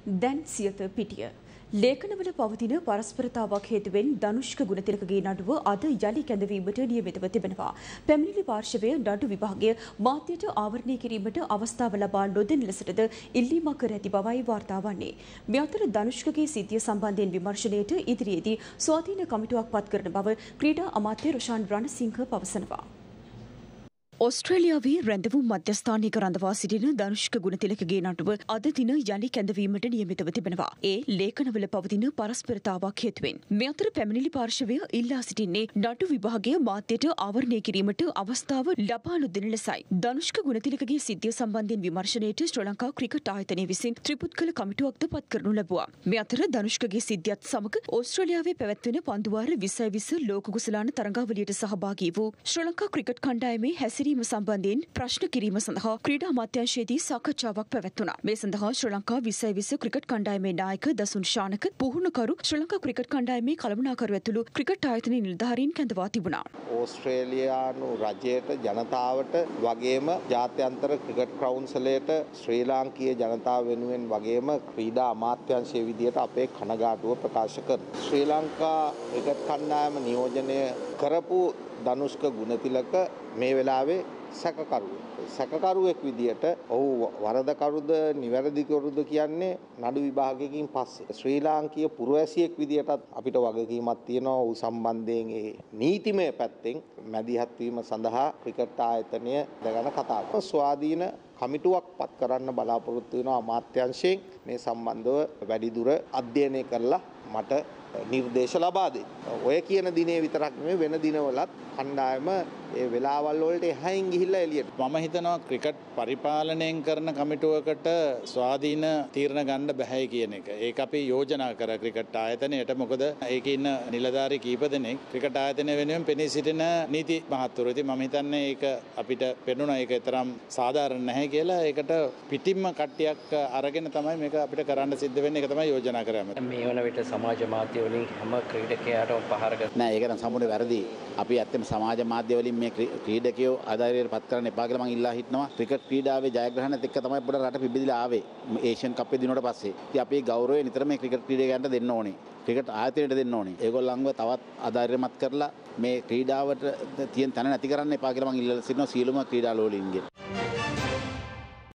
දැන් සියත පිටිය. ලේඛනවල පවතින පරස්පරතාවක් හේතුවෙන් ධනුෂ්ක ගුණතිලකගේ නඩුව අද යලි කැඳවීමට නියමිතව තිබෙනවා. පැමිණිලි පාර්ශවය නඩු විභාගය මාධ්‍යයට ආවරණය කිරීමට අවස්ථාව ලබා නොදෙන ලෙසටද ඉල්ලීමක් කර ඇති බවයි වාර්තා වන්නේ. මේ අතර ධනුෂ්කගේ සිද්ධිය සම්බන්ධයෙන් විමර්ශනයට ඉදිරියේදී ස්වාධීන කමිටුවක් පත් කරන බව ක්‍රීඩා අමාත්‍ය රොෂාන් රණසිංහ පවසනවා. ඔස්ට්‍රේලියාවේ රැඳවුම් මධ්‍යස්ථානයක රඳවා සිටින ධනුෂ්ක ගුණතිලකගේ නඩුව අද දින යලි කැඳවීමට නියමිතව තිබෙනවා. ඒ ලේඛනවල පවතින පරස්පරතාවක් හේතුවෙන්. මේ අතර පැමිණිලි පාර්ශවය ඉල්ලා සිටින්නේ නඩු විභාගය මාධ්‍යයට ආවරණය කිරීමට අවස්ථාව ලබා නොදෙන ලෙසයි. ධනුෂ්ක ගුණතිලකගේ සිද්ධිය සම්බන්ධයෙන් විමර්ශනයට ශ්‍රී ලංකා ක්‍රිකට් ආයතනය විසින් ත්‍රිපුද්ගල කමිටුවක්ද පත් කරනු ලැබුවා. මේ අතර ධනුෂ්කගේ සිද්ධියත් සමග ඕස්ට්‍රේලියාවේ පැවැත්වෙන පන්දුවාර 2020 ලෝක කුසලාන තරඟාවලියට සහභාගී වූ ශ්‍රී ලංකා ක්‍රිකට් කණ්ඩායමේ හැසිරීම සම්බන්ධයෙන් ප්‍රශ්න කිරීම සඳහා ක්‍රීඩා අමාත්‍යාංශයේදී සාකච්ඡාවක් පැවැත්වුණා. මේ සඳහා ශ්‍රී ලංකා 2020 ක්‍රිකට් කණ්ඩායමේ නායක දසුන් ශානක, පුහුණුකරු ශ්‍රී ලංකා ක්‍රිකට් කණ්ඩායමේ කළමනාකරු ඇතුළු ක්‍රිකට් ආයතනයේ නිලධාරීන් කැඳවා තිබුණා. ඕස්ට්‍රේලියානු රජයට ජනතාවට වගේම ජාත්‍යන්තර ක්‍රිකට් කවුන්සිලයට ශ්‍රී ලාංකීය ජනතාව වෙනුවෙන් වගේම ක්‍රීඩා අමාත්‍යාංශයේ විදියට අපේ කනගාටුව ප්‍රකාශ කරනවා. ශ්‍රී ලංකා ක්‍රිකට් කණ්ඩායම නියෝජනය කරපු ධනුෂ්ක ගුණතිලක මේ වෙලාවේ සැකකරුවෙක් විදියට ඔහු වරදකරුද නිවැරදිකරුද කියන්නේ නඩු විභාගයකින් පස්සේ. ශ්‍රී ලාංකීය පුරවැසියෙක් විදියටත් අපිට වගකීමක් තියෙනවා ඔහු සම්බන්ධයෙන් ඒ නීතිමය පැත්තෙන් මැදිහත් වීම සඳහා ක්‍රිකට් ආයතනය දැනගන කතා කරනවා. ස්වාධීන කමිටුවක් පත් කරන්න බලාපොරොත්තු වෙනවා අමාත්‍යාංශයෙන් මේ සම්බන්ධව වැඩිදුර අධ්‍යයනය කරලා මට නිර්දේශ ලබා දෙන්න. ඔය කියන දිනේ විතරක් නෙවෙයි වෙන දිනවලත් කණ්ඩායම ඒ වෙලාවල් වලට එහයින් ගිහිල්ලා එළියට. මම හිතනවා ක්‍රිකට් පරිපාලනයෙන් කරන කමිටුවකට ස්වාධීන තීරණ ගන්න බෑ කියන එක. ඒක අපි යෝජනා කර ක්‍රිකට් ආයතනයට. මොකද ඒකේ ඉන්න නිලධාරී කීප දෙනෙක් ක්‍රිකට් ආයතනය වෙනුවෙන් පෙනී සිටින නීති මහත්වරු. ඉතින් මම හිතන්නේ ඒක අපිට පෙනුණා ඒක තරම් සාධාරණ නැහැ කියලා. ඒකට පිටින්ම කට්ටියක් අරගෙන තමයි මේක අපිට කරන්න සිද්ධ වෙන්නේ. ඒක තමයි යෝජනා කරන්නේ. මේ වන විට සමාජ මාධ්‍ය වලින් හැම ක්‍රීඩකයාටම පහර නෑ ඒක නම් සම්පූර්ණ වැරදි. අපි ඇත්තම සමාජ මාධ්‍ය වලින් මේ ක්‍රීඩකයෝ ආධාරයට පත් කරන්න එපා කියලා මම ඉල්ලා හිටනවා. ක්‍රිකට් ක්‍රීඩාවේ ජයග්‍රහණයත් එක්ක තමයි පොඩ රට පිබිදිලා ආවේ. ඒෂියන් කප් එක දිනුවට පස්සේ. ඉතින් අපි ගෞරවය නිතර මේ ක්‍රිකට් ක්‍රීඩකයන්ට දෙන්න ඕනේ. ක්‍රිකට් ආයතනයට දෙන්න ඕනේ. ඒගොල්ලන්ව තවත් ආධාරයමත් කරලා මේ ක්‍රීඩාවට තියෙන තැන නැති කරන්න එපා කියලා මම ඉල්ලා සිටිනවා සියලුම ක්‍රීඩා ලෝලීන්ගෙන්.